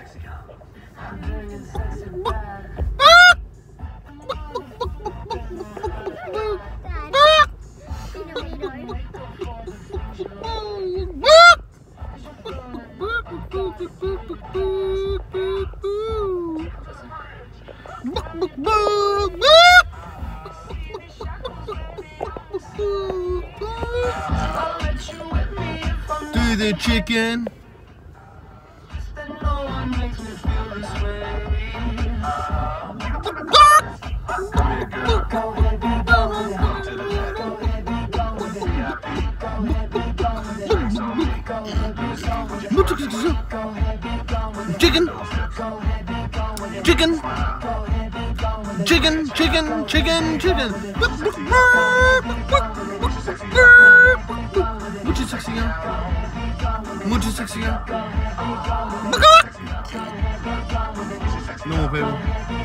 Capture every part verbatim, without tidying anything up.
Do the chicken. Chicken. Chicken. Chicken, chicken, chicken, chicken. Mucho sexier. Mucho sexier. No, baby.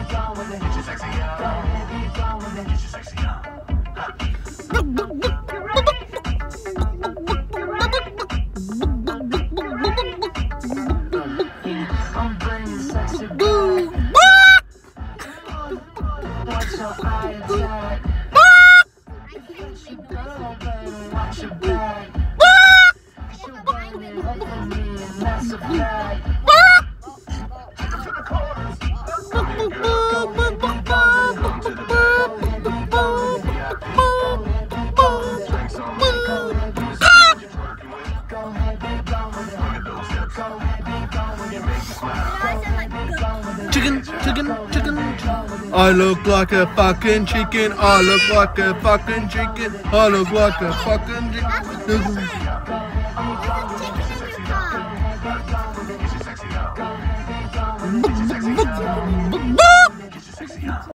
Chicken, chicken, chicken. I look like a fucking chicken. I look like a fucking chicken. I look like a fucking chicken.